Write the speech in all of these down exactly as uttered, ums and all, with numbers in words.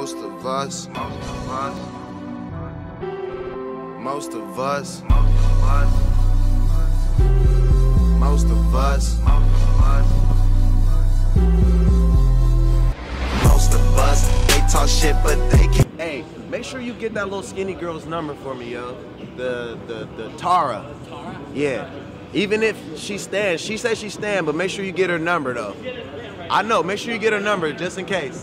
Most of us, most of us, most of us, most of us, most of us, they talk shit but they can't. Hey, make sure you get that little skinny girl's number for me, yo. The, the, the Tara. Tara? Yeah. Even if she stands, she says she stand, but make sure you get her number though. I know, make sure you get her number just in case.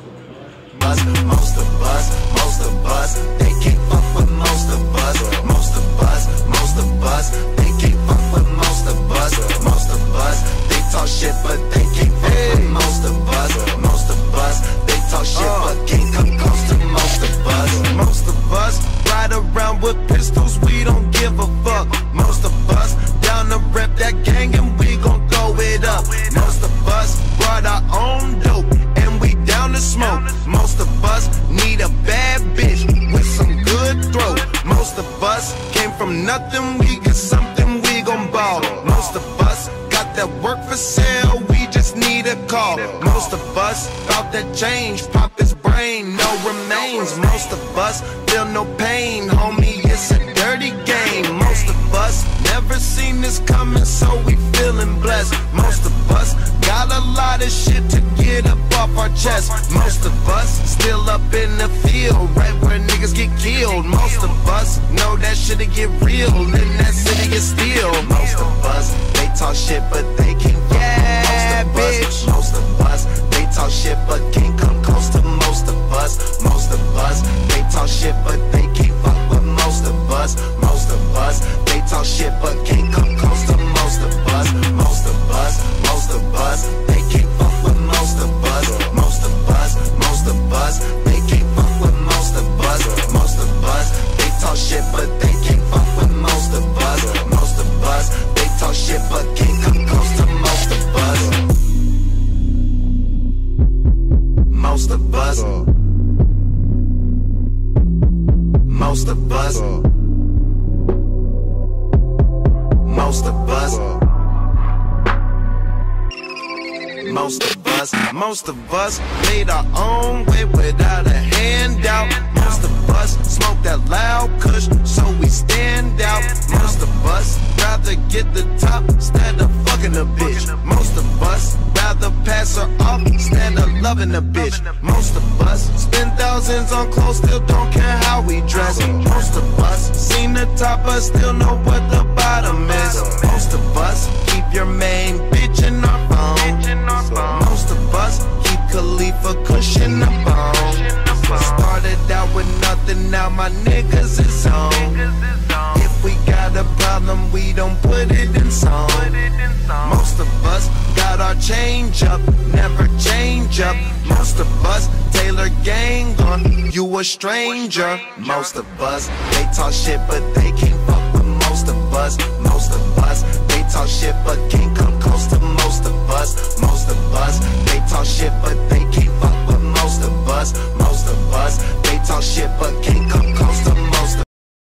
Most of us, most of us, they can't fuck with most of us. Most of us, most of us, they can't fuck with most of us. Most of us, they talk shit but they can't fuck with most of us. Most of us, they talk shit but can't come close to most of us. Most of us ride around with pistols, we don't give a fuck. Most of us down to rep that gang and we gon' throw it up. Most of us brought our own dope and we down to smoke. Most of us need a bad bitch with some good throat. Most of us came from nothing, we get something, we gon' ball. Most of us got that work for sale, we just need a call. Most of us bout that change, pop his brain, no remains. Most of us feel no pain, homie, it's a dirty game. Most of us never seen this coming, so we feeling blessed. Most of us got a lot of shit to get up off our chest. Most of us still up in the field, right where niggas get killed. Most of us know that shit'll get real, in that city get still. Most of us, they talk shit but they can't fuck yeah, with most of us. Most of us, they talk shit but can't come close to most of us. Most of us, they talk shit but they can't fuck with most of us. Most of us, they talk shit but can't come close to most of us. Most of us, most of us, they can't fuck with most of us. Most of us, most of us, they can't fuck with most of us. Most of us, they talk shit but they can't fuck with most of us. Most of us, they talk shit but can't come close to most of us. Most of us. Most of us. Most of us. Most of us, most of us made our own way without a handout. Most of us smoke that loud kush, so we stand out. Most of us rather get the top instead of fucking a bitch. Most of us rather pass her off instead of loving a bitch. Most of us spend thousands on clothes, still don't care how we dress. Most of us seen the top but still know what the bottom is. Most of us keep your main bitch in our phone. Most of us keep Khalifa cushion the bone. Started out with nothing, now my niggas is on. If we got a problem, we don't put it in song. Most of us got our change up, never change up. Most of us Taylor gang on, you a stranger. Most of us, they talk shit but they can't fuck with most of us. Most of us, they talk shit but can't come